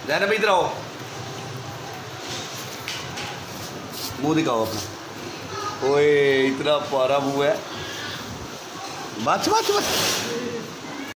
जैनब इधर आओ, मुंह दिखाओ अपना। ओए इतना प्यारा मुंह है। बस बस बस।